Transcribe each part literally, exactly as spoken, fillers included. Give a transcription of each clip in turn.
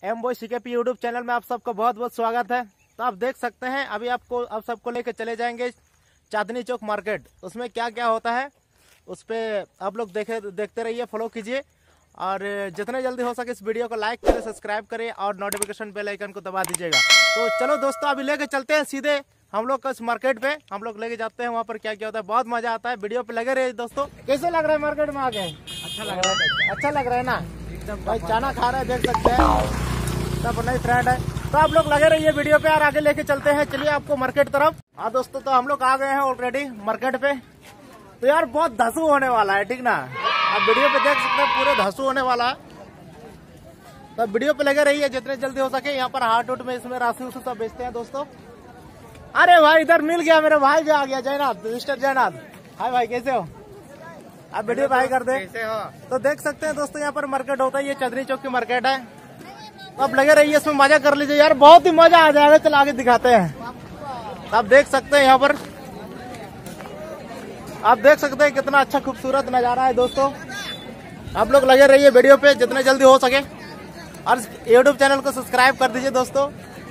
M boy CKP YouTube channel में आप सबका बहुत बहुत स्वागत है। तो आप देख सकते हैं अभी आपको आप सबको लेकर चले जाएंगे चांदनी चौक मार्केट। उसमें क्या क्या होता है उस पर आप लोग देखे देखते रहिए, फॉलो कीजिए और जितने जल्दी हो सके इस वीडियो को लाइक करें, सब्सक्राइब करें और नोटिफिकेशन बेल आइकन को दबा दीजिएगा। तो चलो दोस्तों अभी लेके चलते हैं सीधे हम लोग इस मार्केट पे। हम लोग लेके जाते हैं वहाँ पर क्या क्या होता है, बहुत मजा आता है। वीडियो पे लगे रहिए दोस्तों। कैसे लग रहा है मार्केट में आके? अच्छा लग रहा है, अच्छा लग रहा है ना एकदम। भाई चाना खा रहे हैं, देख सकते हैं सब नई फ्रेंड है। तो आप लोग लगे रहिए वीडियो पे और आगे लेके चलते हैं। चलिए आपको मार्केट तरफ। हाँ दोस्तों, तो हम लोग आ गए हैं ऑलरेडी मार्केट पे। तो यार बहुत धसू होने वाला है, ठीक ना? आप वीडियो पे देख सकते हैं पूरे धसू होने वाला है। तो वीडियो पे लगे रहिए जितने जल्दी हो सके। यहाँ पर हाट उट में इसमें राशि उसी सब बेचते हैं दोस्तों। अरे भाई इधर मिल गया, मेरे भाई भी आ गया, जयनाथ, मिस्टर जयनाथ। हाय भाई, कैसे हो आप? वीडियो पे हाई कर दे। कैसे हो? तो देख सकते हैं दोस्तों यहाँ पर मार्केट होता है, ये चांदनी चौक की मार्केट है। तो आप लगे रहिए, इसमें मजा कर लीजिए यार, बहुत ही मजा आ जाएगा। चल आगे दिखाते हैं। आप देख सकते हैं यहाँ पर, आप देख सकते हैं कितना अच्छा खूबसूरत नजारा है दोस्तों। आप लोग लगे रहिए वीडियो पे जितने जल्दी हो सके और यूट्यूब चैनल को सब्सक्राइब कर दीजिए दोस्तों।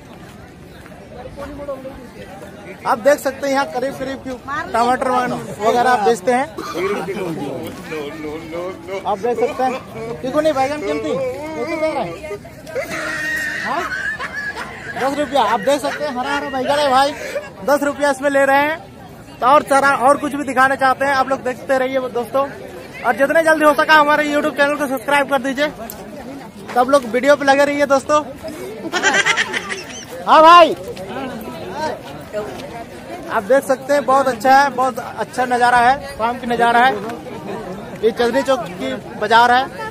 आप देख सकते हैं यहाँ करीब करीब टमाटर वगैरह आप बेचते हैं। आप देख सकते हैं क्यों नहीं बैगन कीमती कैसे दे रहा है? हाँ दस रुपया। आप देख सकते हैं हरा हरा बैगन है भाई, दस रुपया इसमें ले रहे हैं। तो और सारा और कुछ भी दिखाना चाहते हैं, आप लोग देखते रहिए दोस्तों। और जितने जल्दी हो सका हमारे यूट्यूब चैनल को सब्सक्राइब कर दीजिए। तो आप लोग वीडियो पे लगे रहिए दोस्तों। हाँ भाई, आप देख सकते हैं बहुत अच्छा है, बहुत अच्छा नजारा है, शाम की नजारा है। ये चांदनी चौक की बाजार है।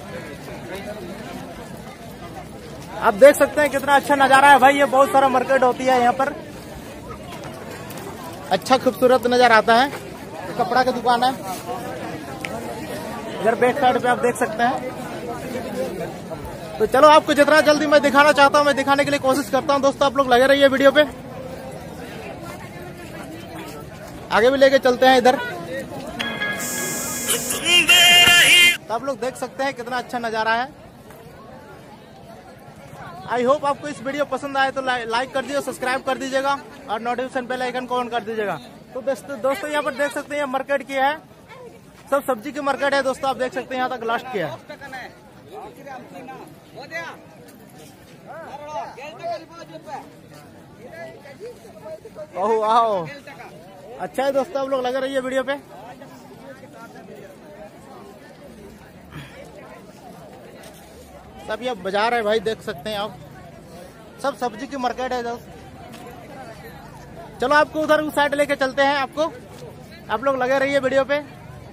आप देख सकते हैं कितना अच्छा नजारा है भाई। ये बहुत सारा मार्केट होती है यहाँ पर, अच्छा खूबसूरत नजर आता है। कपड़ा की दुकान है इधर बैक साइड पे, आप देख सकते हैं। तो चलो आपको जितना जल्दी मैं दिखाना चाहता हूँ मैं दिखाने के लिए कोशिश करता हूँ दोस्तों। आप लोग लगे रहिए वीडियो पे, आगे भी लेके चलते हैं इधर। तो आप लोग देख सकते हैं कितना अच्छा नजारा है। आई होप आपको इस वीडियो पसंद आए तो लाइक कर दीजिए, सब्सक्राइब कर दीजिएगा और नोटिफिकेशन बेल आइकन को ऑन कर दीजिएगा। तो दोस्तों दोस्तों यहाँ पर देख सकते हैं मार्केट की है, सब सब्जी की मार्केट है दोस्तों। आप देख सकते हैं यहाँ तक लास्ट की है। ओह आओ, अच्छा है दोस्तों, आप लोग लगे रहिए वीडियो पे। सब ये बाजार है भाई, देख सकते हैं आप, सब सब्जी की मार्केट है दोस्त। चलो आपको उधर उस साइड लेके चलते हैं आपको। आप लोग लगे रहिए वीडियो पे।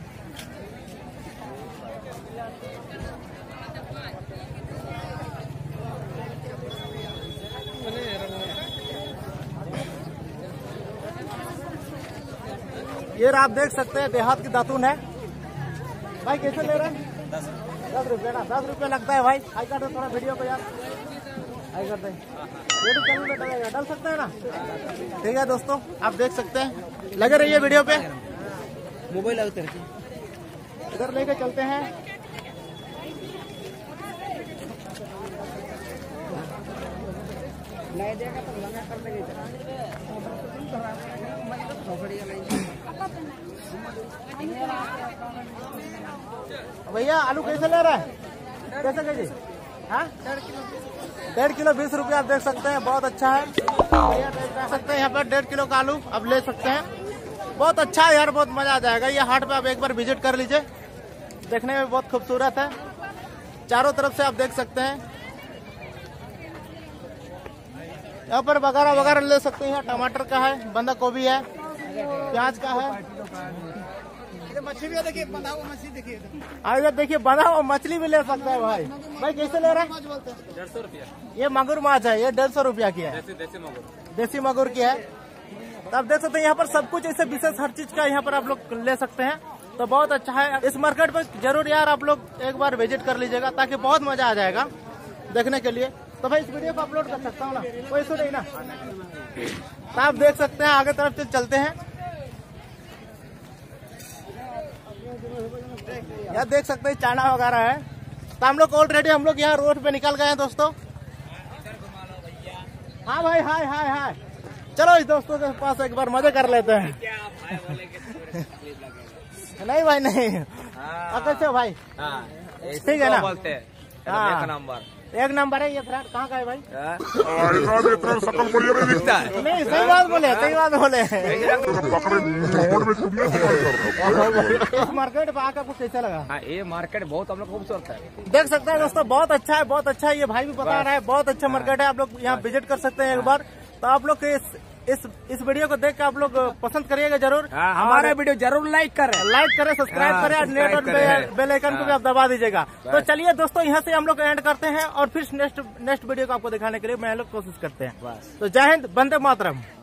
ये आप देख सकते हैं देहात की दातून है भाई। कैसे ले रहे हैं? दस रुपये ना, दस रुपये लगता है भाई। आई कर दो थोड़ा वीडियो पे यार, आई कर दे। यूट्यूब चैनल में डलेगा, डल सकते हैं ना? ठीक है दोस्तों, आप देख सकते हैं, लगे रहिए वीडियो पे। मोबाइल इधर लेके चलते हैं। नहीं देगा तो लगा कर देगा। भैया आलू कैसे ले रहा है? कैसे के जी? हाँ डेढ़ किलो डेढ़ किलो बीस रुपया। आप देख सकते हैं बहुत अच्छा है भैया, देख सकते हैं यहाँ पर डेढ़ किलो का आलू आप ले सकते हैं। बहुत अच्छा है यार, बहुत मजा आ जाएगा। ये हाट पे आप एक बार विजिट कर लीजिए, देखने में बहुत खूबसूरत है। चारों तरफ से आप देख सकते हैं। यहाँ पर वगैरह वगैरह ले सकते हैं। टमाटर का है, बंदा गोभी है, प्याज का है। मछली भी देखिए, बंधा हुआ मछली देखिए। इधर देखिए बंधा हुआ मछली भी ले सकता है भाई। भाई कैसे ले रहा है? डेढ़ सौ रुपया। ये मांगुर माछ है, ये डेढ़ सौ रुपया की है, देसी मांगुर, देसी मांगुर की है। तो आप देख सकते हैं यहाँ पर सब कुछ ऐसे विशेष हर चीज का यहाँ पर आप लोग ले सकते हैं। तो बहुत अच्छा है। इस मार्केट पर जरूर यार आप लोग एक बार विजिट कर लीजिएगा, ताकि बहुत मजा आ जाएगा देखने के लिए। तो भाई इस वीडियो को अपलोड कर सकता हूँ ना, कोई इशू नहीं ना? तो आप देख सकते हैं आगे तरफ चलते हैं। यहाँ देख सकते हैं चाना वगैरह है। तो हम लोग ऑलरेडी हम लोग यहाँ रोड पे निकल गए हैं दोस्तों। हाँ भाई, हाय हाय हाय। चलो इस दोस्तों के पास एक बार मजे कर लेते हैं। नहीं भाई नहीं, कैसे हो भाई? ठीक है ना? बोलते हैं हाँ। एक नंबर एक नंबर है ये फ्रेंड। कहाँ का है भाई? दिखता है। नहीं सही बात बोले, सही बात बोले। इस मार्केट पे आकर कुछ कैसा लगा? हाँ, ये मार्केट बहुत हम लोग खूबसूरत है। देख सकते हैं दोस्तों, बहुत अच्छा है, बहुत अच्छा है। ये भाई भी बता रहा है, बहुत अच्छा मार्केट है। आप लोग यहाँ विजिट कर सकते हैं एक बार। तो आप लोग इस इस इस वीडियो को देख के आप लोग पसंद करिएगा जरूर। हमारा वीडियो जरूर लाइक करें, लाइक करें, सब्सक्राइब हाँ, करें और नेट और सब्सक्राइब बेल आइकन को भी आप दबा दीजिएगा। तो चलिए दोस्तों, यहाँ से हम लोग एंड करते हैं और फिर नेक्स्ट नेक्स्ट वीडियो को आपको दिखाने के लिए मैं लोग कोशिश करते हैं। तो जय हिंद, वंदे मातरम।